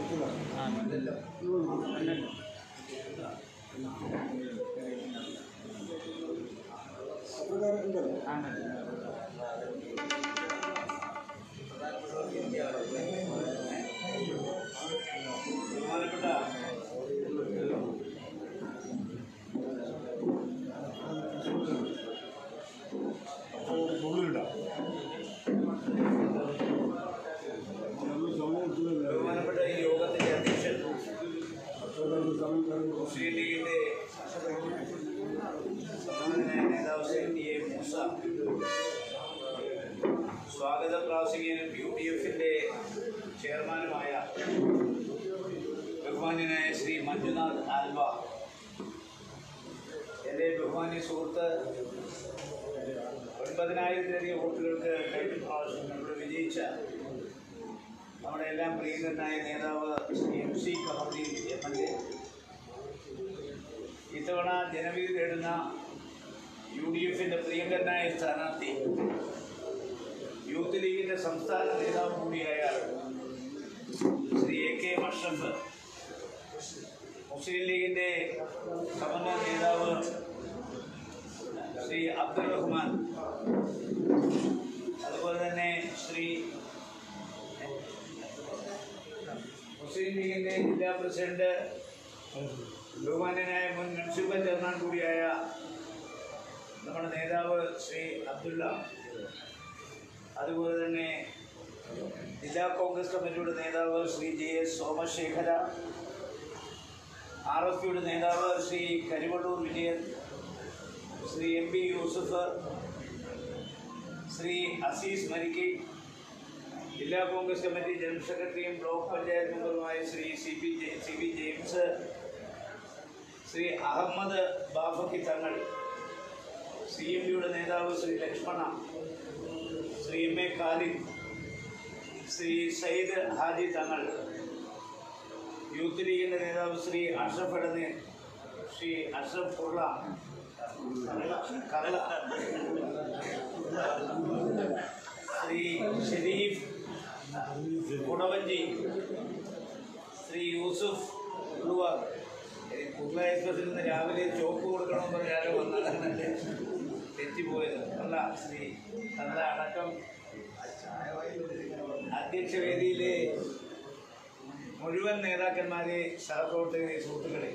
ബഹുമാനപ്പെട്ട ഈ യോഗത്തിന്റെ അധ്യക്ഷൻ മുസ്ലിം ലീഗിന്റെ സമാനനായ നേതാവ് CA മൂസ, സ്വാഗത പ്രാസംഗികനും UDFന്റെ ചെയർമാനുമായ ബഹുമാന്യനായ ശ്രീ മഞ്ജുനാഥ് ആൽവ, എൻ്റെ ബഹുമാന്യ സുഹൃത്ത് 90,000-ലധികം വോട്ടുകൾക്ക് കഴിഞ്ഞ പ്രാവശ്യം നമ്മൾ വിജയിച്ച നമ്മുടെ എല്ലാം പ്രിയങ്കരനായ നേതാവ് ശ്രീ MC കമറുദ്ദീൻ MLA, ഇത്തവണ ജനവിധി തേടുന്ന UDFന്റെ പ്രിയങ്കരനായ സ്ഥാനാർത്ഥി, യൂത്ത് ലീഗിൻ്റെ സംസ്ഥാന നേതാവ് കൂടിയായ ശ്രീ AK അഷ്റഫ്, മുസ്ലിം ലീഗിൻ്റെ സമന്വയ നേതാവ് ശ്രീ അബ്ദുൾ റഹ്മാൻ, അതുപോലെ തന്നെ ശ്രീ മുസ്ലിം ലീഗിൻ്റെ ജില്ലാ പ്രസിഡന്റ്, ബഹുമാന്യനായ മുൻ മുനിസിപ്പൽ ചെയർമാൻ കൂടിയായ നമ്മുടെ നേതാവ് ശ്രീ അബ്ദുള്ള, അതുപോലെ തന്നെ ജില്ലാ കോൺഗ്രസ് കമ്മിറ്റിയുടെ നേതാവ് ശ്രീ JS സോമശേഖര, RFPയുടെ നേതാവ് ശ്രീ കരിവള്ളൂർ വിജയൻ, ശ്രീ MB യൂസുഫ്, ശ്രീ അസീസ് മരിക്കി, ജില്ലാ കോൺഗ്രസ് കമ്മിറ്റി ജനറൽ സെക്രട്ടറിയും ബ്ലോക്ക് പഞ്ചായത്ത് മെമ്പറുമായ ശ്രീ CB ജെയിംസ്, ശ്രീ അഹമ്മദ് ബാഫക്കി തങ്ങൾ, CMDയുടെ നേതാവ് ശ്രീ ലക്ഷ്മണ, ശ്രീ MA ഖാലിദ്, ശ്രീ സയ്യിദ് ഹാജി തങ്ങൾ, യൂത്ത് ലീഗിൻ്റെ നേതാവ് ശ്രീ അഷ്റഫ് എടനീർ, ശ്രീ അഷ്റഫ് കുർള, ശ്രീ ഷെരീഫ് കുടവഞ്ചി, ശ്രീ യൂസുഫ് ഉളുവാർ. കുർള എക്സ്പ്രസിൽ നിന്ന് രാവിലെ ചോപ്പ് കൊടുക്കണമെന്ന് പറഞ്ഞാലും വന്നതല്ലേ തെറ്റിപ്പോയത് അല്ല. ശ്രീ നല്ല അടക്കം അധ്യക്ഷവേദിയിലെ മുഴുവൻ നേതാക്കന്മാരെ, സഹപ്രവർത്തകരെ, സുഹൃത്തുക്കളെ,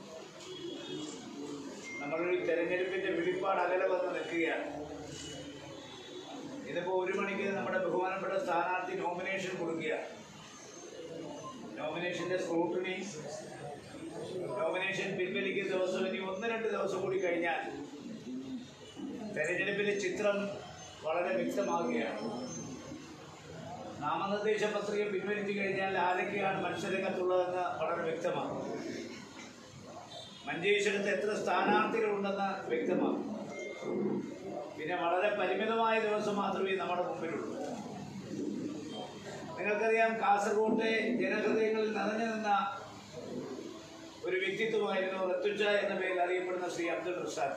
നമ്മളൊരു തെരഞ്ഞെടുപ്പിൻ്റെ വെളിപ്പാട് അകലെ വന്ന് നിൽക്കുകയാണ്. ഇതിപ്പോൾ 1 മണിക്ക് നമ്മുടെ ബഹുമാനപ്പെട്ട സ്ഥാനാർത്ഥി നോമിനേഷൻ കൊടുക്കുകയാണ്. നോമിനേഷൻ്റെ സ്ക്രൂട്ടിനി, നോമിനേഷൻ പിൻവലിക്കുന്ന ദിവസം ഇനി 1-2 ദിവസം കൂടി കഴിഞ്ഞാൽ തെരഞ്ഞെടുപ്പിൻ്റെ ചിത്രം വളരെ വ്യക്തമാകുകയാണ്. നാമനിർദ്ദേശ പത്രിക പിൻവലിച്ചു കഴിഞ്ഞാൽ ആരൊക്കെയാണ് മത്സരരംഗത്തുള്ളതെന്ന് വളരെ വ്യക്തമാകും. മഞ്ചേശ്വരത്ത് എത്ര സ്ഥാനാർത്ഥികളുണ്ടെന്ന് വ്യക്തമാകും. പിന്നെ വളരെ പരിമിതമായ ദിവസം മാത്രമേ നമ്മുടെ മുമ്പിലുള്ളൂ. നിങ്ങൾക്കറിയാം, കാസർഗോട്ടെ ജനഹൃദയങ്ങളിൽ നിറഞ്ഞു നിന്ന ഒരു വ്യക്തിത്വമായിരുന്നു റത്തുച്ച എന്ന പേരിൽ അറിയപ്പെടുന്ന ശ്രീ അബ്ദുൾ റസാഖ്.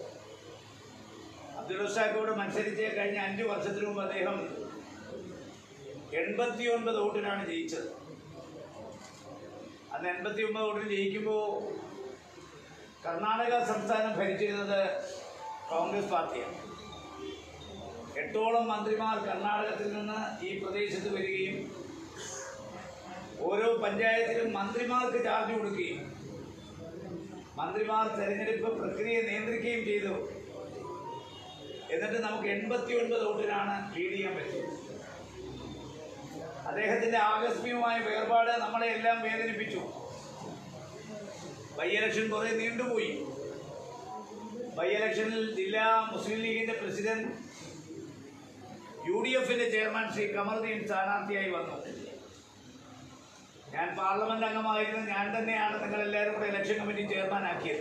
അബ്ദുൾ റസാഖോട് മത്സരിച്ച് കഴിഞ്ഞ 5 വർഷത്തിനു മുമ്പ് അദ്ദേഹം 89 വോട്ടിനാണ് ജയിച്ചത്. അന്ന് 89 വോട്ടിന് ജയിക്കുമ്പോൾ കർണാടക സംസ്ഥാനം ഭരിച്ചിരുന്നത് കോൺഗ്രസ് പാർട്ടിയാണ്. 8ഓളം മന്ത്രിമാർ കർണാടകത്തിൽ നിന്ന് ഈ പ്രദേശത്ത് വരികയും ഓരോ പഞ്ചായത്തിലും മന്ത്രിമാർക്ക് ചാർജ് കൊടുക്കുകയും മന്ത്രിമാർ തെരഞ്ഞെടുപ്പ് പ്രക്രിയ നിയന്ത്രിക്കുകയും ചെയ്തു. എന്നിട്ട് നമുക്ക് 89 വോട്ടിനാണ് ലീഡ് ചെയ്യാൻ പറ്റിയത്. അദ്ദേഹത്തിൻ്റെ ആകസ്മികമായ വേർപാട് നമ്മളെ എല്ലാം വേദനിപ്പിച്ചു. ബൈ ഇലക്ഷൻ കുറേ നീണ്ടുപോയി. ബൈ ഇലക്ഷനിൽ ജില്ലാ മുസ്ലിം ലീഗിൻ്റെ പ്രസിഡന്റ്, UDFന്റെ ചെയർമാൻ ശ്രീ കമറുദ്ദീൻ സ്ഥാനാർത്ഥിയായി വന്നു. ഞാൻ പാർലമെന്റ് അംഗമായിരുന്നു. ഞാൻ തന്നെയാണ് നിങ്ങളെല്ലാവരും കൂടെ ഇലക്ഷൻ കമ്മിറ്റി ചെയർമാനാക്കിയത്.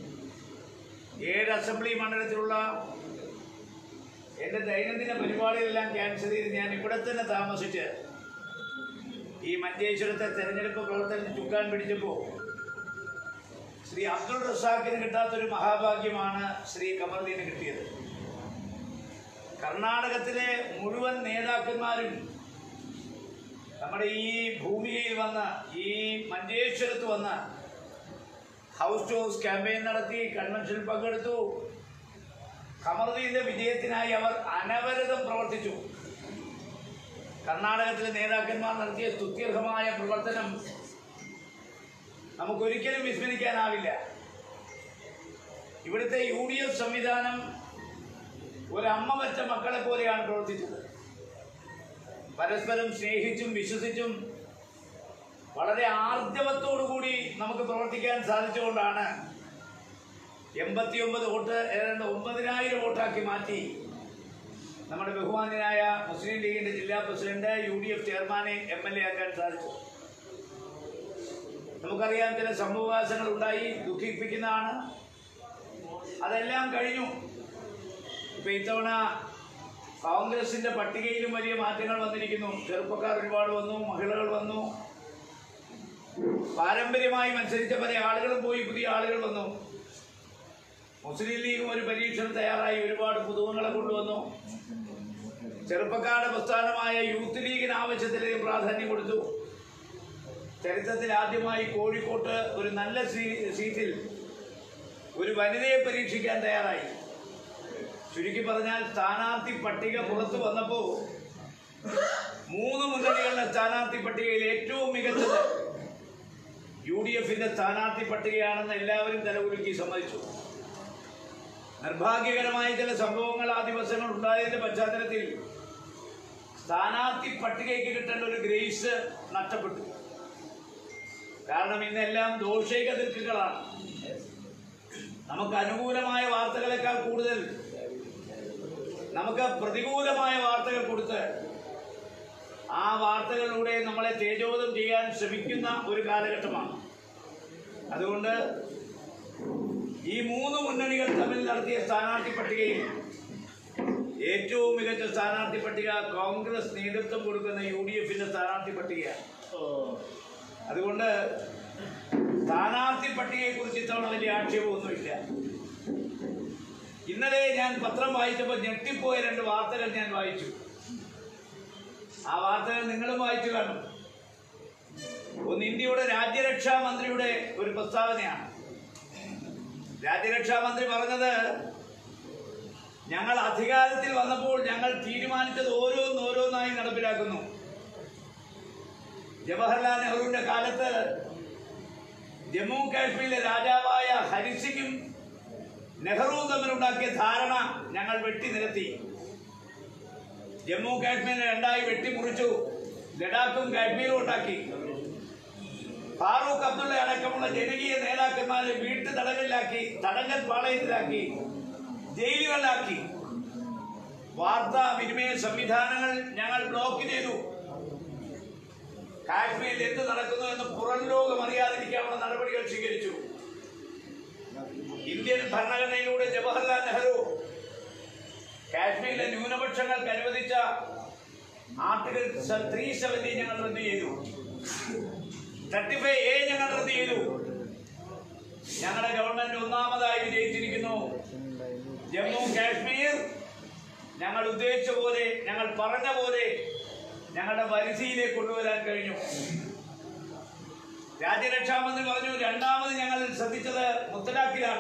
7 അസംബ്ലി മണ്ഡലത്തിലുള്ള എൻ്റെ ദൈനംദിന പരിപാടികളെല്ലാം ക്യാൻസൽ ചെയ്ത് ഞാൻ ഇവിടെ തന്നെ താമസിച്ച് ഈ മഞ്ചേശ്വരത്തെ തെരഞ്ഞെടുപ്പ് പ്രവർത്തനം ചുക്കാൻ പിടിച്ചപ്പോൾ ശ്രീ അബ്ദുൾ റസാഖിന് കിട്ടാത്തൊരു മഹാഭാഗ്യമാണ് ശ്രീ കമറുദ്ദീന് കിട്ടിയത്. കർണാടകത്തിലെ മുഴുവൻ നേതാക്കന്മാരും നമ്മുടെ ഈ ഭൂമിയിൽ വന്ന് ഈ മഞ്ചേശ്വരത്ത് വന്ന് ഹൗസ് ടു ഹൗസ് ക്യാമ്പയിൻ നടത്തി, കൺവെൻഷനിൽ പങ്കെടുത്തു. ഖമറുദ്ദീന്റെ വിജയത്തിനായി അവർ അനവരതം പ്രവർത്തിച്ചു. കർണാടകത്തിലെ നേതാക്കന്മാർ നടത്തിയ സ്തുത്യർഹമായ പ്രവർത്തനം നമുക്കൊരിക്കലും വിസ്മരിക്കാനാവില്ല. ഇവിടുത്തെ UDF സംവിധാനം ഒരമ്മ വച്ച മക്കളെ പോലെയാണ് പ്രവർത്തിച്ചത്. പരസ്പരം സ്നേഹിച്ചും വിശ്വസിച്ചും വളരെ ആർജവത്തോടുകൂടി നമുക്ക് പ്രവർത്തിക്കാൻ സാധിച്ചുകൊണ്ടാണ് 89 വോട്ട് ഏതാണ്ട് 9000 വോട്ടാക്കി മാറ്റി നമ്മുടെ ബഹുമാന്യനായ മുസ്ലിം ലീഗിന്റെ ജില്ലാ പ്രസിഡന്റ്, UDF ചെയർമാനെ MLA ആക്കാൻ സാധിച്ചു. നമുക്കറിയാം, ചില സംഭവവികാസങ്ങൾ ഉണ്ടായി, ദുഃഖിപ്പിക്കുന്നതാണ്. അതെല്ലാം കഴിഞ്ഞു. ഇപ്പൊ ഇത്തവണ കോൺഗ്രസിന്റെ പട്ടികയിലും വലിയ മാറ്റങ്ങൾ വന്നിരിക്കുന്നു. ചെറുപ്പക്കാർ ഒരുപാട് വന്നു, മഹിളകൾ വന്നു, പാരമ്പര്യമായി മത്സരിച്ച പല ആളുകളും പോയി, പുതിയ ആളുകൾ വന്നു. മുസ്ലിം ലീഗും ഒരു പരീക്ഷണം തയ്യാറായി, ഒരുപാട് പുതുമകളെ കൊണ്ടുവന്നു. ചെറുപ്പക്കാരുടെ പ്രസ്ഥാനമായ യൂത്ത് ലീഗിന് ആവശ്യത്തിലേക്ക് പ്രാധാന്യം കൊടുത്തു. ചരിത്രത്തിൽ ആദ്യമായി കോഴിക്കോട്ട് ഒരു നല്ല സീറ്റിൽ ഒരു വനിതയെ പരീക്ഷിക്കാൻ തയ്യാറായി. ചുരുക്കി പറഞ്ഞാൽ, സ്ഥാനാർത്ഥി പട്ടിക പുറത്തു വന്നപ്പോൾ 3 മുന്നണികളുടെ സ്ഥാനാർത്ഥി പട്ടികയിൽ ഏറ്റവും മികച്ചത് UDFന്റെ സ്ഥാനാർത്ഥി പട്ടികയാണെന്ന് എല്ലാവരും തലകുലുക്കി സമ്മതിച്ചു. നിർഭാഗ്യകരമായ ചില സംഭവങ്ങൾ ആ ദിവസങ്ങൾ ഉണ്ടായതിന്റെ പശ്ചാത്തലത്തിൽ സ്ഥാനാർത്ഥി പട്ടികയ്ക്ക് കിട്ടേണ്ട ഒരു ഗ്രേസ് നഷ്ടപ്പെട്ടു. കാരണം ഇന്നെല്ലാം ദോഷൈക ദിക്കുകളാണ്. നമുക്ക് അനുകൂലമായ വാർത്തകളെക്കാൾ കൂടുതൽ നമുക്ക് പ്രതികൂലമായ വാർത്തകൾ കൊടുത്ത് ആ വാർത്തകളിലൂടെ നമ്മളെ തേജോവധം ചെയ്യാൻ ശ്രമിക്കുന്ന ഒരു കാലഘട്ടമാണ്. അതുകൊണ്ട് ഈ 3 മുന്നണികൾ തമ്മിൽ നടത്തിയ സ്ഥാനാർത്ഥി പട്ടികയിൽ ഏറ്റവും മികച്ച സ്ഥാനാർത്ഥി പട്ടിക കോൺഗ്രസ് നേതൃത്വം കൊടുക്കുന്ന UDFന്റെ സ്ഥാനാർത്ഥി പട്ടികയാണ്. അതുകൊണ്ട് സ്ഥാനാർത്ഥി പട്ടികയെക്കുറിച്ച് ഇത്തവണ വലിയ ആക്ഷേപമൊന്നുമില്ല. ഇന്നലെ ഞാൻ പത്രം വായിച്ചപ്പോൾ ഞെട്ടിപ്പോയ 2 വാർത്തകൾ ഞാൻ വായിച്ചു. ആ വാർത്തകൾ നിങ്ങളും വായിച്ചു കാണും. ഒന്ന് ഇന്ത്യയുടെ രാജ്യരക്ഷാ മന്ത്രിയുടെ ഒരു പ്രസ്താവനയാണ്. രാജ്യരക്ഷാ മന്ത്രി പറഞ്ഞത്, ഞങ്ങൾ അധികാരത്തിൽ വന്നപ്പോൾ ഞങ്ങൾ തീരുമാനിച്ചത് ഓരോന്നോരോന്നായി നടപ്പിലാക്കുന്നു. ജവഹർലാൽ നെഹ്റുവിന്റെ കാലത്ത് ജമ്മു കാശ്മീരിലെ രാജാവായ ഹരിസിംഗും നെഹ്റുവും തമ്മിലുണ്ടാക്കിയ ധാരണ ഞങ്ങൾ വെട്ടിനിരത്തി. ജമ്മു കാശ്മീരിനെ 2ആയി വെട്ടിമുറിച്ചു, ലഡാക്കും കാശ്മീരും ഉണ്ടാക്കി. ഫാറൂഖ് അബ്ദുള്ള അടക്കമുള്ള ജനകീയ നേതാക്കന്മാരെ വീട്ടു തടങ്കലിലാക്കി, തടങ്കൽ പാളയത്തിലാക്കി, ജയിലുകളിലാക്കി. വാർത്താ വിനിമയ സംവിധാനങ്ങൾ ഞങ്ങൾ ബ്ലോക്ക് ചെയ്തു. കാശ്മീരിൽ എന്ത് നടക്കുന്നു എന്ന് പുറം ലോകം അറിയാതിരിക്കാനുള്ള നടപടികൾ സ്വീകരിച്ചു. ഇന്ത്യൻ ഭരണഘടനയിലൂടെ ജവഹർലാൽ നെഹ്റു കാശ്മീരിലെ ന്യൂനപക്ഷങ്ങൾക്ക് അനുവദിച്ച ആർട്ടിക്കിൾ 370 ഞങ്ങൾ റദ്ദു ചെയ്തു. 35A ഞങ്ങൾ റദ്ദു ചെയ്തു. ഞങ്ങളുടെ ഗവൺമെന്റ് 1ാമതായി വിജയിച്ചിരിക്കുന്നു. ജമ്മു കാശ്മീർ ഞങ്ങൾ ഉദ്ദേശിച്ച പോലെ, ഞങ്ങൾ പറഞ്ഞ പോലെ ഞങ്ങളുടെ പരിധിയിലേക്ക് കൊണ്ടുവരാൻ കഴിഞ്ഞു. രാജ്യരക്ഷാമന്ത്രി പറഞ്ഞു, 2ാമത് ഞങ്ങൾ ശ്രദ്ധിച്ചത് മുത്തലാഖിലാണ്.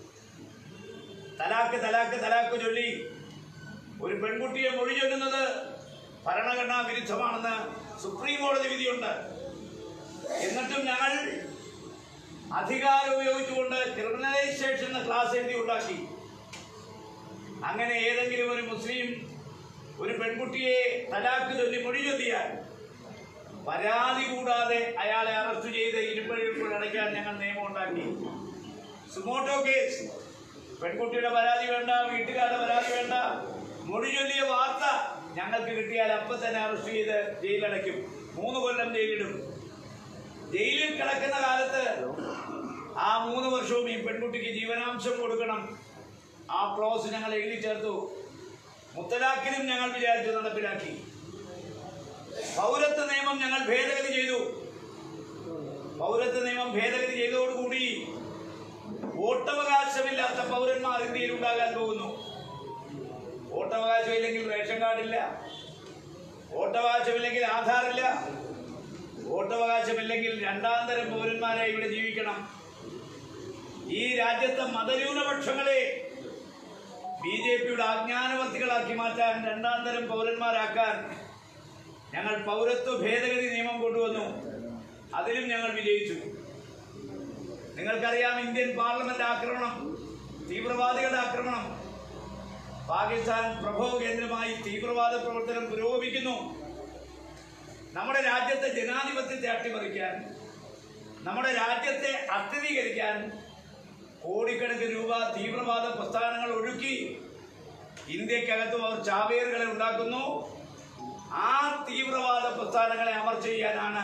തലാക്ക് ചൊല്ലി ഒരു പെൺകുട്ടിയെ മൊഴി ചൊല്ലുന്നത് ഭരണഘടനാ വിരുദ്ധമാണെന്ന് സുപ്രീം കോടതി വിധിയുണ്ട്. എന്നിട്ടും ഞങ്ങൾ അധികാരം ഉപയോഗിച്ചുകൊണ്ട് ക്രിമിനലൈസേഷൻ എന്ന ക്ലാസ് എഴുതി ഉണ്ടാക്കി. അങ്ങനെ ഏതെങ്കിലും ഒരു മുസ്ലിം ഒരു പെൺകുട്ടിയെ തലാക്ക് ചൊല്ലി മൊഴി ചൊല്ലിയാൽ പരാതി കൂടാതെ അയാളെ അറസ്റ്റ് ചെയ്ത് ഇരുപ്പഴിപ്പോൾ അടയ്ക്കാൻ ഞങ്ങൾ നിയമം ഉണ്ടാക്കി. സുമോട്ടോ കേസ്, പെൺകുട്ടിയുടെ പരാതി വേണ്ട, വീട്ടുകാരുടെ പരാതി വേണ്ട, മൊഴി ചൊല്ലിയ വാർത്ത ഞങ്ങൾക്ക് കിട്ടിയാൽ അപ്പം തന്നെ അറസ്റ്റ് ചെയ്ത് ജയിലടയ്ക്കും. 3 കൊല്ലം ജയിലിടും. ജയിലിൽ കിടക്കുന്ന കാലത്ത് ആ 3 വർഷവും ഈ പെൺകുട്ടിക്ക് ജീവനാംശം കൊടുക്കണം. ആ ക്ലോസ് ഞങ്ങൾ എഴുതി ചേർത്തു. മുത്തലാഖിനും ഞങ്ങൾ വിചാരിച്ചു നടപ്പിലാക്കി. പൗരത്വ നിയമം ഞങ്ങൾ ഭേദഗതി ചെയ്തു. പൗരത്വ നിയമം ഭേദഗതി ചെയ്തതോടുകൂടി വോട്ടവകാശമില്ലാത്ത പൗരന്മാർ ഇന്ത്യയിൽ ഉണ്ടാകാൻ പോകുന്നു. വോട്ടവകാശം ഇല്ലെങ്കിൽ റേഷൻ കാർഡില്ല, വോട്ടവകാശമില്ലെങ്കിൽ ആധാറില്ല, വോട്ടവകാശമില്ലെങ്കിൽ രണ്ടാം തരം പൗരന്മാരായി ഇവിടെ ജീവിക്കണം. ഈ രാജ്യത്തെ മതന്യൂനപക്ഷങ്ങളെ BJPയുടെ അജ്ഞാനവർത്തികളാക്കി മാറ്റാൻ, രണ്ടാം തരം പൗരന്മാരാക്കാൻ ഞങ്ങൾ പൗരത്വ ഭേദഗതി നിയമം കൊണ്ടുവന്നു. അതിലും ഞങ്ങൾ വിജയിച്ചു. നിങ്ങൾക്കറിയാം, ഇന്ത്യൻ പാർലമെന്റ് ആക്രമണം, തീവ്രവാദികളുടെ ആക്രമണം, പാകിസ്ഥാൻ പ്രഭവ കേന്ദ്രമായി തീവ്രവാദ പ്രവർത്തനം പുരോഗമിക്കുന്നു. നമ്മുടെ രാജ്യത്തെ ജനാധിപത്യത്തെ അട്ടിമറിക്കാൻ, നമ്മുടെ രാജ്യത്തെ അസ്ഥിരീകരിക്കാൻ കോടിക്കണക്കിന് രൂപ തീവ്രവാദ പ്രസ്ഥാനങ്ങൾ ഒഴുക്കി ഇന്ത്യക്കകത്തും അവർ ചാവേറുകളെ ഉണ്ടാക്കുന്നു. ആ തീവ്രവാദ പ്രസ്ഥാനങ്ങളെ അമർച്ച ചെയ്യാനാണ്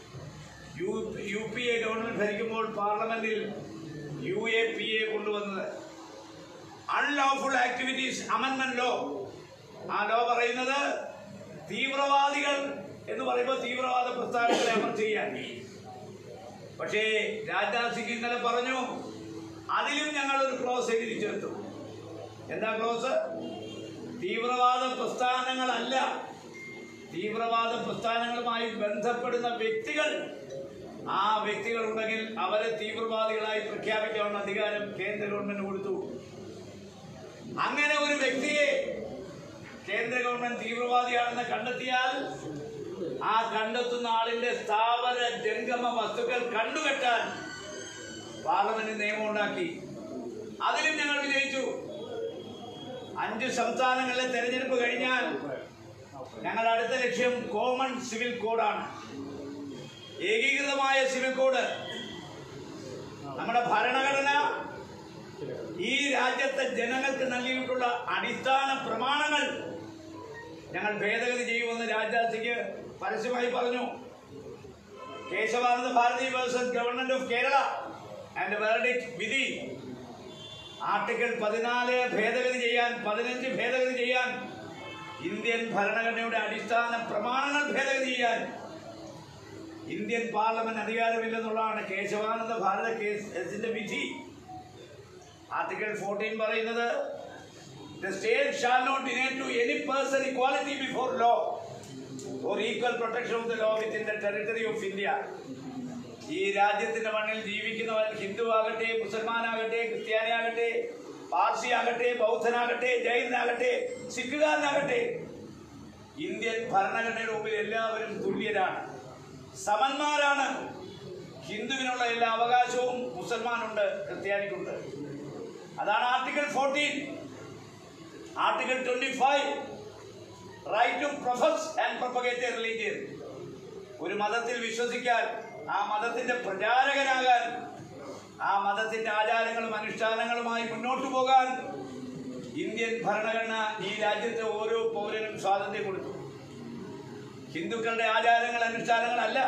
UPA ഗവൺമെന്റ് ഭരിക്കുമ്പോൾ പാർലമെന്റിൽ UAPA കൊണ്ടുവന്നത്. അൺലോഫുൾ ആക്ടിവിറ്റീസ് അമെൻമെന്റ് ലോ. ആ ലോ പറയുന്നത് തീവ്രവാദികൾ എന്ന് പറയുമ്പോൾ തീവ്രവാദ പ്രസ്ഥാനങ്ങളെ അമർച്ച ചെയ്യാൻ. പക്ഷേ രാജ്നാഥ് സിംഗ് ഇന്നലെ പറഞ്ഞു, അതിലും ഞങ്ങൾ ഒരു ക്ലോസ് എഴുതി ചേർത്തു. എന്താ ക്ലോസ്? തീവ്രവാദ പ്രസ്ഥാനങ്ങളല്ല, തീവ്രവാദ പ്രസ്ഥാനങ്ങളുമായി ബന്ധപ്പെടുന്ന വ്യക്തികൾ, ആ വ്യക്തികൾ ഉണ്ടെങ്കിൽ അവരെ തീവ്രവാദികളായി പ്രഖ്യാപിക്കാനുള്ള അധികാരം കേന്ദ്ര ഗവൺമെന്റ് കൊടുത്തു. അങ്ങനെ ഒരു വ്യക്തിയെ കേന്ദ്ര ഗവൺമെന്റ് തീവ്രവാദിയാണെന്ന് കണ്ടെത്തിയാൽ ആ കണ്ടെത്തുന്ന ആളിന്റെ സ്ഥാവര ജംഗമ വസ്തുക്കൾ കണ്ടുകെട്ടാൻ പാർലമെന്റ് നിയമം ഉണ്ടാക്കി. അതിലും ഞങ്ങൾ വിജയിച്ചു. 5 സംസ്ഥാനങ്ങളിലെ തെരഞ്ഞെടുപ്പ് കഴിഞ്ഞാൽ ഞങ്ങളുടെ അടുത്ത ലക്ഷ്യം കോമൺ സിവിൽ കോഡാണ്. ഏകീകൃതമായ സിവിൽ കോഡ്. നമ്മുടെ ഭരണഘടന ഈ രാജ്യത്തെ ജനങ്ങൾക്ക് നൽകിയിട്ടുള്ള അടിസ്ഥാന പ്രമാണങ്ങൾ ഞങ്ങൾ ഭേദഗതി ചെയ്യുമെന്ന് രാജ്നാഥ് സിംഗ് പരസ്യമായി പറഞ്ഞു. Kesavananda Bharati versus government of Kerala and verdict വിധി ആർട്ടിക്കിൾ 14 ഭേദഗതി ചെയ്യാൻ, 15 ഭേദഗതി ചെയ്യാൻ, ഇന്ത്യൻ ഭരണഘടനയുടെ അടിസ്ഥാന പ്രമാണങ്ങൾ ഭേദഗതി ചെയ്യാൻ ഇന്ത്യൻ പാർലമെന്റ് അധികാരമില്ലെന്നുള്ളതാണ് കേശവാനന്ദ ഭാരത കേസിന്റെ വിധി. ആർട്ടിക്കിൾ 14 പറയുന്നത്, the state shall not deny to any person equality before law or equal protection of the law within the territory of India. ഈ രാജ്യത്തിന്റെ മണ്ണിൽ ജീവിക്കുന്നവൻ ഹിന്ദു ആകട്ടെ, മുസൽമാനാകട്ടെ, ക്രിസ്ത്യാനിയാകട്ടെ, പാർസി ആകട്ടെ, ബൗദ്ധനാകട്ടെ, ജൈനാകട്ടെ, സിഖുകാരനാകട്ടെ, ഇന്ത്യൻ ഭരണഘടനയുടെ മുമ്പിൽ എല്ലാവരും തുല്യരാണ്, സമന്മാരാണ്. ഹിന്ദുവിനുള്ള എല്ലാ അവകാശവും മുസൽമാനുണ്ട്, ക്രിസ്ത്യാനിക്കുണ്ട്. അതാണ് article 14. Article 25, right to profess and propagate a religion. ഒരു മതത്തിൽ വിശ്വസിക്കാൻ, ആ മതത്തിന്റെ പ്രചാരകനാകാൻ, ആ മതത്തിന്റെ ആചാരങ്ങളും അനുഷ്ഠാനങ്ങളുമായി മുന്നോട്ടു പോകാൻ ഇന്ത്യൻ ഭരണഘടന ഈ രാജ്യത്തെ ഓരോ പൗരനും സ്വാതന്ത്ര്യം കൊടുത്തു. ഹിന്ദുക്കളുടെ ആചാരങ്ങൾ അനുഷ്ഠാനങ്ങളല്ല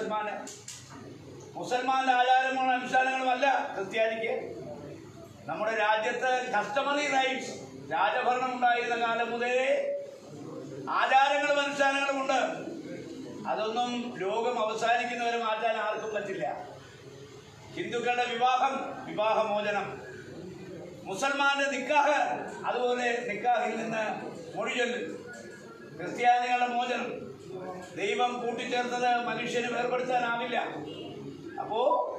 മുസൽമാന്റെ ആചാരങ്ങളും അനുഷ്ഠാനങ്ങളുമല്ല ക്രിസ്ത്യാനിക്ക്. നമ്മുടെ രാജ്യത്ത് കസ്റ്റമറി റൈറ്റ്സ്, രാജഭരണം ഉണ്ടായിരുന്ന കാലം മുതലേ ആചാരങ്ങളും അനുഷ്ഠാനങ്ങളും ഉണ്ട്. അതൊന്നും ലോകം അവസാനിക്കുന്നവരെ മാറ്റാൻ ആർക്കും പറ്റില്ല. ഹിന്ദുക്കളുടെ വിവാഹമോചനം, മുസൽമാന്റെ നിക്കാഹ്, അതുപോലെ നിക്കാഹിൽ നിന്ന് മൊഴിചൊല്ല്, ക്രിസ്ത്യാനികളുടെ മോചനം. ദൈവം കൂട്ടിച്ചേർത്തത് മനുഷ്യന് വേർപെടുത്താനാവില്ല. അപ്പോ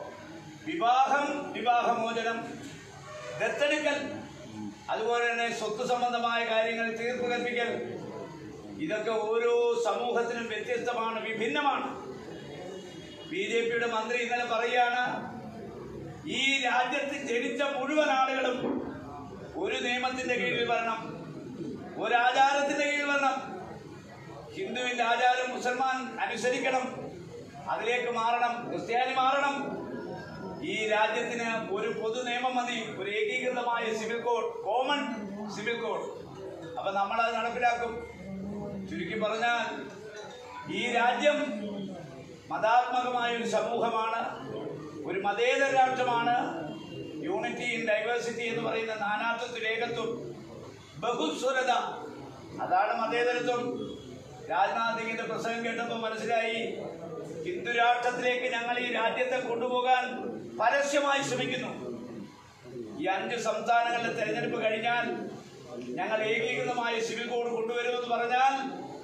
വിവാഹമോചനം, ദത്തെടുക്കൽ, അതുപോലെ തന്നെ സ്വത്ത് സംബന്ധമായ കാര്യങ്ങൾ തീർപ്പ് കൽപ്പിക്കൽ, ഇതൊക്കെ ഓരോ സമൂഹത്തിനും വ്യത്യസ്തമാണ്, വിഭിന്നമാണ്. BJPയുടെ മന്ത്രി ഇന്നലെ പറയുകയാണ്, ഈ രാജ്യത്ത് ജനിച്ച മുഴുവൻ ആളുകളും ഒരു നിയമത്തിന്റെ കീഴിൽ വരണം, ഒരു ആചാരത്തിന്റെ കീഴിൽ വരണം. ഹിന്ദുവിന്റെ ആചാരം മുസൽമാൻ അനുസരിക്കണം, അതിലേക്ക് മാറണം, ക്രിസ്ത്യാനി മാറണം. ഈ രാജ്യത്തിന് ഒരു പൊതു നിയമം മതി, ഒരു ഏകീകൃതമായ civil code, common civil code. അപ്പൊ നമ്മളത് നടപ്പിലാക്കും. ചുരുക്കി പറഞ്ഞാൽ ഈ രാജ്യം മതാത്മകമായ ഒരു സമൂഹമാണ്, ഒരു മതേതര രാഷ്ട്രമാണ്. യൂണിറ്റി ഇൻ ഡൈവേഴ്സിറ്റി എന്ന് പറയുന്ന നാനാത്വത്തിൽ ഏകത്വം, ബഹുസ്വരത, അതാണ് മതേതരത്വം. രാജ്നാഥ് സിംഗിന്റെ പ്രസംഗം കേട്ടപ്പോൾ മനസ്സിലായി, ഹിന്ദു രാഷ്ട്രത്തിലേക്ക് ഞങ്ങൾ ഈ രാജ്യത്തെ കൊണ്ടുപോകാൻ പരസ്യമായി ശ്രമിക്കുന്നു. ഈ 5 സംസ്ഥാനങ്ങളിലെ തെരഞ്ഞെടുപ്പ് കഴിഞ്ഞാൽ ഞങ്ങൾ ഏകീകൃതമായ സിവിൽ കോഡ് കൊണ്ടുവരുമെന്ന് പറഞ്ഞാൽ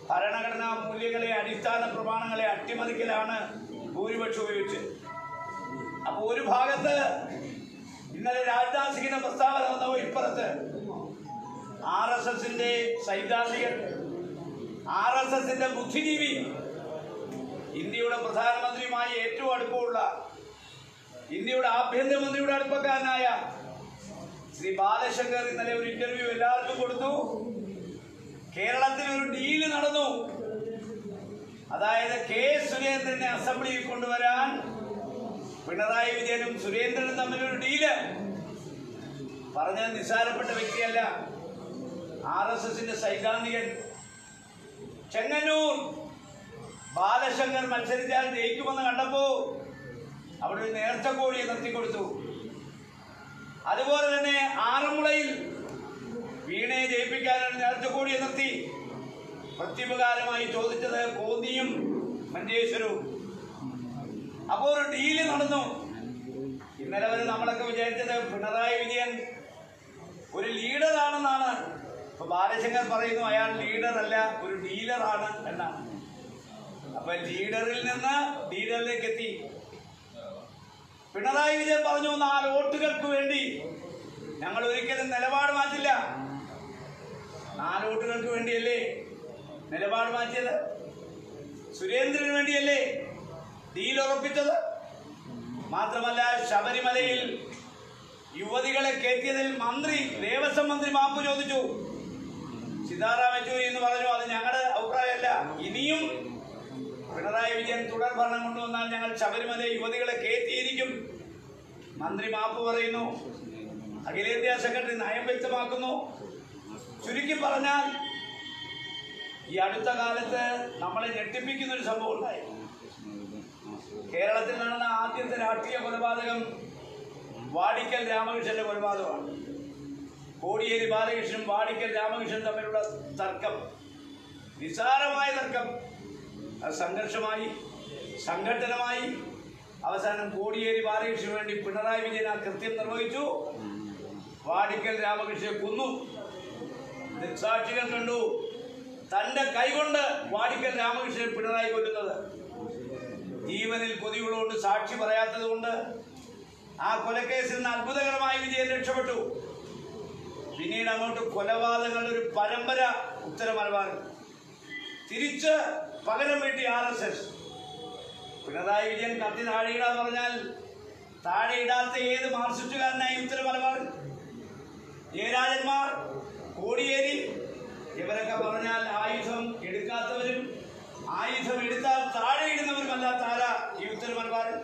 ഭരണഘടനാ മൂല്യങ്ങളെ, അടിസ്ഥാന പ്രമാണങ്ങളെ അട്ടിമറിക്കലാണ് ഭൂരിപക്ഷം ഉപയോഗിച്ച്. അപ്പൊ ഒരു ഭാഗത്ത് ഇന്നലെ രാജ്നാഥ് സിംഗിന്റെ പ്രസ്താവന വന്നപ്പോ ഇപ്പുറത്ത് RSSന്റെ സൈദ്ധാന്തികൻ, RSSന്റെ ബുദ്ധിജീവി, ഇന്ത്യയുടെ പ്രധാനമന്ത്രിയുമായി ഏറ്റവും അടുപ്പമുള്ള, ഇന്ത്യയുടെ ആഭ്യന്തരമന്ത്രിയുടെ അടുപ്പക്കാരനായ ശ്രീ ബാലശങ്കർ ഇന്നലെ ഒരു ഇന്റർവ്യൂ എല്ലാവർക്കും കൊടുത്തു. കേരളത്തിൽ ഒരു ഡീല് നടന്നു. അതായത് കെ സുരേന്ദ്രനെ അസംബ്ലിയിൽ കൊണ്ടുവരാൻ പിണറായി വിജയനും സുരേന്ദ്രനും തമ്മിലൊരു ഡീല്. പറഞ്ഞത് നിസ്സാരപ്പെട്ട വ്യക്തിയല്ല, RSSന്റെ സൈദ്ധാന്തികൻ. ചെങ്ങന്നൂർ ബാലശങ്കർ മത്സരിച്ചാൽ ജയിക്കുമെന്ന് കണ്ടപ്പോ അവിടെ ഒരു നേർച്ചക്കോഴിയെ നിർത്തിക്കൊടുത്തു. അതുപോലെ തന്നെ ആറന്മുളയിൽ വീണയെ ജയിപ്പിക്കാനാണ് നേർച്ചക്കോഴിയെ നിർത്തി. പ്രത്യുപകാരമായി ചോദിച്ചത് കോന്നിയും മഞ്ചേശ്വരവും. അപ്പോൾ ഒരു ഡീല് നടന്നു. ഇന്നലെ വരെ നമ്മളൊക്കെ വിചാരിച്ചത് പിണറായി വിജയൻ ഒരു ലീഡറാണെന്നാണ്. ഇപ്പൊ ബാലശങ്കർ പറയുന്നു അയാൾ ലീഡറല്ല, ഒരു ഡീലറാണ് എന്നാണ്. അപ്പൊ ലീഡറിൽ നിന്ന് ഡീലറിലേക്ക് എത്തി. പിണറായി വിജയൻ പറഞ്ഞു 4 വോട്ടുകൾക്ക് വേണ്ടി ഞങ്ങൾ ഒരിക്കലും നിലപാട് മാറ്റില്ല. 4 വോട്ടുകൾക്ക് വേണ്ടിയല്ലേ നിലപാട് മാറ്റിയത്? സുരേന്ദ്രന് വേണ്ടിയല്ലേ ഡീൽ ഉറപ്പിച്ചത്? മാത്രമല്ല ശബരിമലയിൽ യുവതികളെ കയറ്റിയതിൽ ദേവസ്വം മന്ത്രി മാപ്പ് ചോദിച്ചു. സീതാറാം യെച്ചൂരി എന്ന് പറഞ്ഞു അത് ഞങ്ങളുടെ അഭിപ്രായമല്ല, ഇനിയും പിണറായി വിജയൻ തുടർ ഭരണം കൊണ്ടുവന്നാൽ ഞങ്ങൾ ശബരിമല യുവതികളെ കയറ്റിയിരിക്കും. മന്ത്രി മാപ്പ് പറയുന്നു. അഖിലേന്ത്യാ സെക്രട്ടറി നയം വ്യക്തമാക്കുന്നു. ചുരുക്കി പറഞ്ഞാൽ ഈ അടുത്ത കാലത്ത് നമ്മളെ ഞെട്ടിപ്പിക്കുന്ന ഒരു സംഭവം ഉണ്ടായി. കേരളത്തിൽ നടന്ന ആദ്യത്തെ രാഷ്ട്രീയ കൊലപാതകം വാടിക്കൽ രാമകൃഷ്ണന്റെ കൊലപാതകമാണ്. കോടിയേരി ബാലകൃഷ്ണനും വാടിക്കൽ രാമകൃഷ്ണൻ തമ്മിലുള്ള തർക്കം, നിസ്സാരമായ തർക്കം, അത് സംഘർഷമായി, സംഘട്ടനമായി. അവസാനം കോടിയേരി ബാലകൃഷ്ണന് വേണ്ടി പിണറായി വിജയൻ ആ കൃത്യം നിർവഹിച്ചു. വാടിക്കൽ രാമകൃഷ്ണനെ കൊന്നു. ദൃക്സാക്ഷികൾ കണ്ടു. തന്റെ കൈകൊണ്ട് വാടിക്കൽ രാമകൃഷ്ണനെ പിണറായി കൊല്ലുന്നത്. ജീവനിൽ കൊതിയുള്ളതുകൊണ്ട് സാക്ഷി പറയാത്തത് കൊണ്ട് ആ കൊലക്കേസിൽ നിന്ന് അത്ഭുതകരമായി വിജയൻ രക്ഷപ്പെട്ടു. പിന്നീട് അങ്ങോട്ട് കൊലപാതകങ്ങളുടെ ഒരു പരമ്പര ഉത്തര മലബാറിൽ. തിരിച്ച് പകരം വീട്ടി RSS. പിണറായി വിജയൻ കത്തി താഴെയിടാൻ പറഞ്ഞാൽ താഴെയിടാത്ത ഏത് മാർക്സിസ്റ്റുകാരനായി ഉത്തര മലബാറിൽ? ജയരാജന്മാർ, കോടിയേരി, ഇവരൊക്കെ പറഞ്ഞാൽ ആയുധം എടുക്കാത്തവരും ആയുധം എടുത്താൽ താഴെയിടുന്നവരുമല്ലാത്ത ആരാ ഈ ഉത്തര മലബാറിൽ?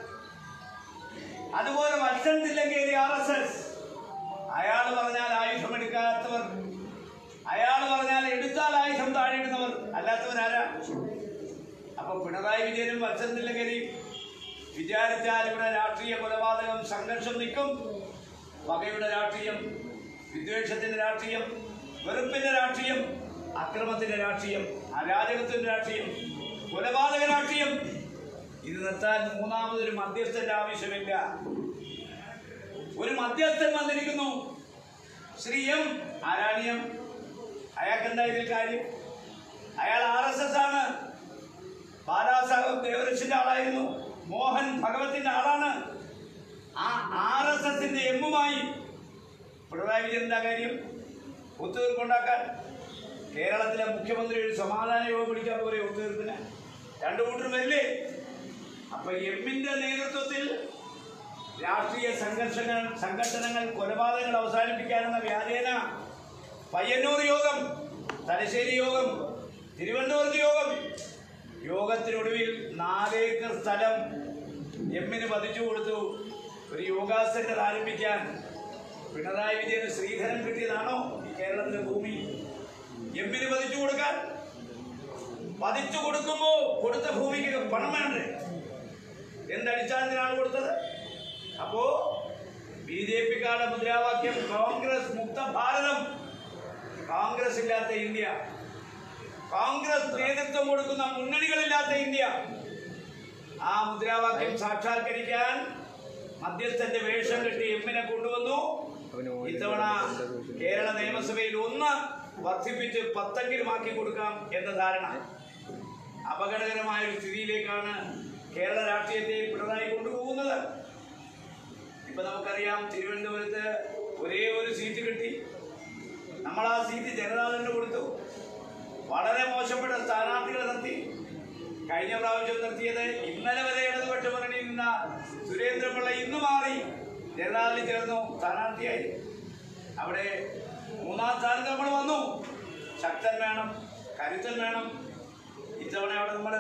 അതുപോലെ വത്സൻ തില്ലങ്കേരി RSS. അയാൾ പറഞ്ഞാൽ ആയുധം എടുക്കാത്തവർ, അയാൾ പറഞ്ഞാൽ എടുത്താൽ ആയുധം താഴെയിടുന്നവർ, അല്ലാത്തവരാരാ? അപ്പൊ പിണറായി വിജയനും വത്സൻ തില്ലങ്കേരിയും വിചാരിച്ചാൽ ഇവിടെ രാഷ്ട്രീയ കൊലപാതകം, സംഘർഷം നിൽക്കും. പകയുടെ രാഷ്ട്രീയം, വിദ്വേഷത്തിന്റെ രാഷ്ട്രീയം, വെറുപ്പിന്റെ രാഷ്ട്രീയം, അക്രമത്തിന്റെ രാഷ്ട്രീയം, അരാജകത്തിന്റെ രാഷ്ട്രീയം, കൊലപാതക രാഷ്ട്രീയം, ഇത് നിർത്താൻ മൂന്നാമതൊരു മധ്യസ്ഥന്റെ ആവശ്യമില്ല. ഒരു മധ്യസ്ഥൻ വന്നിരിക്കുന്നു, ശ്രീ M. ആരാണിയം. അയാൾക്കെന്താ ഇതിൽ കാര്യം? അയാൾ RSS ആണ്. ബാലാസാഹബ് ദേവരക്ഷിന്റെ ആളായിരുന്നു. മോഹൻ ഭഗവത്തിന്റെ ആളാണ്. ആ RSSന്റെ എമ്മുമായി പിണറായി വിജയൻ എന്താ കാര്യം? ഒത്തുതീർപ്പുണ്ടാക്കാൻ. കേരളത്തിലെ മുഖ്യമന്ത്രി ഒരു സമാധാന യോഗം പിടിക്കാൻ പോലെ ഒത്തുതീർപ്പിന് 2 കൂട്ടരും വരില്ലേ? അപ്പൊ എമ്മിന്റെ നേതൃത്വത്തിൽ രാഷ്ട്രീയ സംഘട്ടനങ്ങൾ, കൊലപാതകങ്ങൾ അവസാനിപ്പിക്കാനെന്ന വ്യാജേന പയ്യന്നൂർ യോഗം, തലശ്ശേരി യോഗം, തിരുവനന്തപുരത്ത് യോഗം. യോഗത്തിനൊടുവിൽ 4 ഏക്കർ സ്ഥലം എമ്മിന് പതിച്ചു കൊടുത്തു. ഒരു യോഗാ സെന്റർ ആരംഭിക്കാൻ. പിണറായി വിജയന് ശ്രീധരൻ കിട്ടിയതാണോ ഈ കേരളത്തിലെ ഭൂമി എമ്മിന് പതിച്ചു കൊടുക്കാൻ? പതിച്ചു കൊടുക്കുമ്പോ കൊടുത്ത ഭൂമിക്ക് പണം വേണ്ടേ? എന്തടിസ്ഥാനത്തിനാണ് കൊടുത്തത്? അപ്പോ BJP-ക്കാരുടെ മുദ്രാവാക്യം കോൺഗ്രസ് മുക്ത ഭാരതം, കോൺഗ്രസ് ഇല്ലാത്ത ഇന്ത്യ, കോൺഗ്രസ് നേതൃത്വം കൊടുക്കുന്ന മുന്നണികളില്ലാത്ത ഇന്ത്യ. ആ മുദ്രാവാക്യം സാക്ഷാത്കരിക്കാൻ മധ്യസ്ഥന്റെ വേഷം കെട്ടി എമ്മിനെ കൊണ്ടുവന്നു. ഇത്തവണ കേരള നിയമസഭയിൽ 1 വർദ്ധിപ്പിച്ച് 10 ആക്കി കൊടുക്കാം എന്ന ധാരണ. അപകടകരമായ ഒരു സ്ഥിതിയിലേക്കാണ് കേരള രാഷ്ട്രീയത്തെ പിണറായി കൊണ്ടുപോകുന്നത്. ഇപ്പൊ നമുക്കറിയാം, തിരുവനന്തപുരത്ത് ഒരേ ഒരു സീറ്റ് കിട്ടി. നമ്മൾ ആ സീറ്റ് ജനതാദളിന് കൊടുത്തു. വളരെ മോശപ്പെട്ട സ്ഥാനാർത്ഥികളെ നിർത്തി. കഴിഞ്ഞ പ്രാവശ്യം നിർത്തിയത് ഇന്നലെ വരെ ഇടതുപക്ഷ മുന്നണിയിൽ നിന്ന സുരേന്ദ്രപിള്ള ഇന്ന് മാറി ജനതാദളിൽ ചേർന്നു, സ്ഥാനാർത്ഥിയായി. അവിടെ 3-ാം സ്ഥാനത്ത് നമ്മൾ വന്നു. ശക്തൻ വേണം, കരുത്തൻ വേണം. ഇത്തവണ അവിടെ നമ്മൾ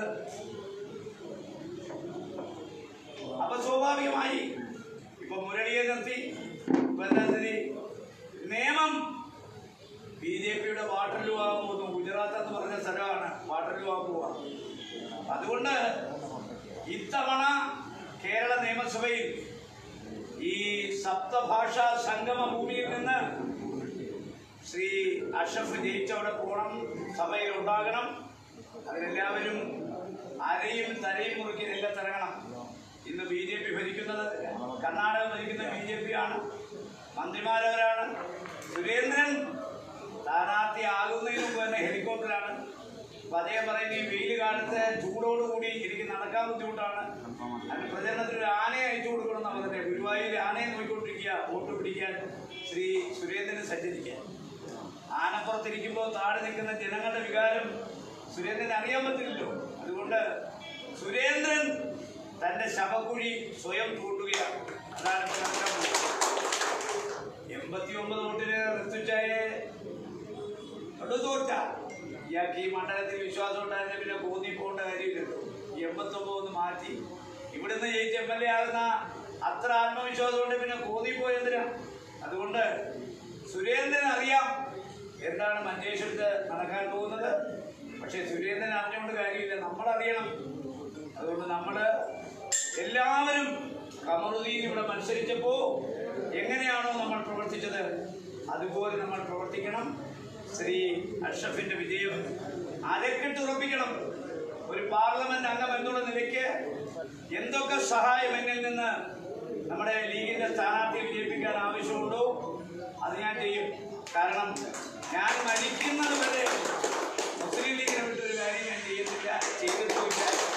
അപ്പൊ സ്വാഭാവികമായി ഇപ്പൊ മുരളിയെ നിർത്തി. നിയമം BJPയുടെ വാട്ടർലൂ ആകാൻ പോകുന്നു. ഗുജറാത്ത് എന്ന് പറഞ്ഞ സ്ഥലമാണ് വാട്ടർലൂ ആകാൻ പോവുക. അതുകൊണ്ട് ഇത്തവണ കേരള നിയമസഭയിൽ ഈ സപ്തഭാഷാ സംഗമ ഭൂമിയിൽ നിന്ന് ശ്രീ അഷ്റഫ് ജയിച്ചവിടെ പോകണം, സഭയിൽ ഉണ്ടാകണം. അതിനെല്ലാവരും അരയും തലയും മുറുക്കി രംഗത്തിറങ്ങണം. ഇന്ന് BJP ഭരിക്കുന്നത്, കർണാടക ഭരിക്കുന്ന BJP ആണ്. മന്ത്രിമാരവരാണ്. സുരേന്ദ്രൻ സ്ഥാനാർത്ഥിയാകുന്നതിന് മുമ്പ് തന്നെ ഹെലികോപ്റ്ററാണ്. അപ്പൊ അദ്ദേഹം പറയുന്നത് ഈ വെയിൽ കാലത്ത് ചൂടോടുകൂടി എനിക്ക് നടക്കാൻ ബുദ്ധിമുട്ടാണ്, അതിന് പ്രചരണത്തിന് ഒരു ആനയെ അയച്ചു കൊടുക്കണമെന്നാണ് പറഞ്ഞത്. ഗുരുവായൂർ ആനയെ നോക്കിക്കൊണ്ടിരിക്കുക വോട്ട് പിടിക്കാൻ ശ്രീ സുരേന്ദ്രന് സഞ്ചരിക്കാൻ. ആനപ്പുറത്തിരിക്കുമ്പോൾ താഴെ നിൽക്കുന്ന ജനങ്ങളുടെ വികാരം സുരേന്ദ്രന് അറിയാൻ പറ്റില്ലല്ലോ. അതുകൊണ്ട് സുരേന്ദ്രൻ തന്റെ ശവക്കുഴി സ്വയം തൂണ്ടുകയാണ്. അതാണ് ഇപ്പൊ നടക്കാൻ പോകുന്നത്. 89 വോട്ടിന് ഋതുച്ചായെ തോറ്റ ഇയാൾക്ക് ഈ മണ്ഡലത്തിൽ വിശ്വാസം ഉണ്ടായിരുന്ന പിന്നെ കോന്നി പോകേണ്ട കാര്യമില്ലല്ലോ. 89 ഒന്ന് മാറ്റി ഇവിടുന്ന് ജയിച്ച് MLA ആകുന്ന അത്ര ആത്മവിശ്വാസം കൊണ്ട് പിന്നെ കോന്നി പോയെന്തിനാ? അതുകൊണ്ട് സുരേന്ദ്രൻ അറിയാം എന്താണ് മഞ്ചേശ്വരത്ത് നടക്കാൻ പോകുന്നത്. പക്ഷെ സുരേന്ദ്രൻ അറിഞ്ഞുകൊണ്ട് കാര്യമില്ല, നമ്മളറിയണം. അതുകൊണ്ട് നമ്മള് എല്ലാവരും കമറുദ്ദീൻ ഇവിടെ മത്സരിച്ചപ്പോൾ എങ്ങനെയാണോ നമ്മൾ പ്രവർത്തിച്ചത് അതുപോലെ നമ്മൾ പ്രവർത്തിക്കണം. ശ്രീ അഷ്റഫിന്റെ വിജയം അരക്കെട്ടുറപ്പിക്കണം. ഒരു പാർലമെന്റ് അംഗം എന്നുള്ള നിലയ്ക്ക് എന്തൊക്കെ സഹായം എന്നിൽ നിന്ന് നമ്മുടെ ലീഗിന്റെ സ്ഥാനാർത്ഥിയെ വിജയിപ്പിക്കാൻ ആവശ്യമുണ്ടോ അത് ഞാൻ ചെയ്യും. കാരണം ഞാൻ മരിക്കുന്നത് വരെ മുസ്ലിം ലീഗിനെ വിട്ടൊരു കാര്യം ഞാൻ ചെയ്തിട്ടില്ല, ചെയ്തിട്ടില്ല.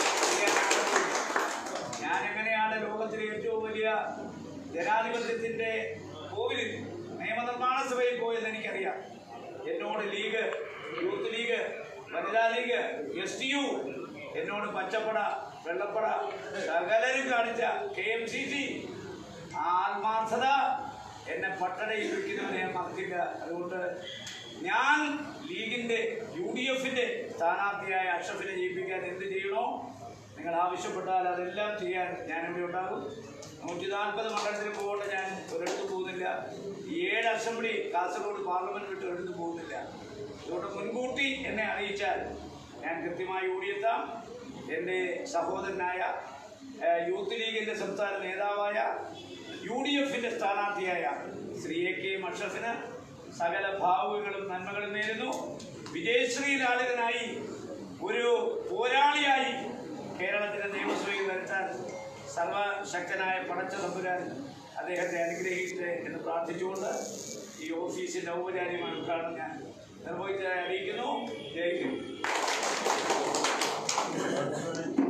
ഞാൻ എങ്ങനെയാണ് ലോകത്തിലെ ഏറ്റവും വലിയ ജനാധിപത്യത്തിന്റെ കോവിലിൽ നിയമനിർമ്മാണ സഭയിൽ പോയെന്ന് എനിക്കറിയാം. എന്നോട് ലീഗ്, യൂത്ത് ലീഗ്, വനിതാ ലീഗ്, STU എന്നോട് പച്ചപ്പട, വെള്ളപ്പട സകലരും കാണിച്ച KMCC ആത്മാർത്ഥത എന്നെ പട്ടടയിൽ വയ്ക്കുന്നവരെ ഞാൻ മറക്കില്ല. അതുകൊണ്ട് ഞാൻ ലീഗിന്റെ UDFന്റെ സ്ഥാനാർത്ഥിയായ അഷ്റഫിനെ ജയിപ്പിക്കാൻ എന്ത് ചെയ്യണോ നിങ്ങൾ ആവശ്യപ്പെട്ടാൽ അതെല്ലാം ചെയ്യാൻ ഞാനിവിടെ ഉണ്ടാകും. 140 മണ്ഡലത്തിൽ പോകേണ്ട ഞാൻ ഒരിടത്ത് പോകുന്നില്ല. 7 അസംബ്ലി കാസർഗോഡ് പാർലമെന്റ് വിട്ട് ഒരിടത്ത് പോകുന്നില്ല. അതുകൊണ്ട് മുൻകൂട്ടി എന്നെ അറിയിച്ചാൽ ഞാൻ കൃത്യമായി ഓടിയെത്താം. എൻ്റെ സഹോദരനായ യൂത്ത് ലീഗിൻ്റെ സംസ്ഥാന നേതാവായ UDFന്റെ സ്ഥാനാർത്ഥിയായ ശ്രീ AK അഷ്റഫിന് സകല ഭാവുകളും നന്മകളും നേരുന്നു. വിജയശ്രീലാളിതനായി ഒരു പോരാളിയായി കേരളത്തിൻ്റെ നിയമസഭയിൽ വരുത്താൻ സർവശക്തനായ പടച്ച തമ്പുരാൻ അദ്ദേഹത്തെ അനുഗ്രഹിക്കട്ടെ എന്ന് പ്രാർത്ഥിച്ചുകൊണ്ട് ഈ ഓഫീസിൻ്റെ ഔപചാരികമായ ഉദ്ഘാടനം ഞാൻ നിർവഹിച്ചതായി അറിയിക്കുന്നു. ജയ് ഹിന്ദ്.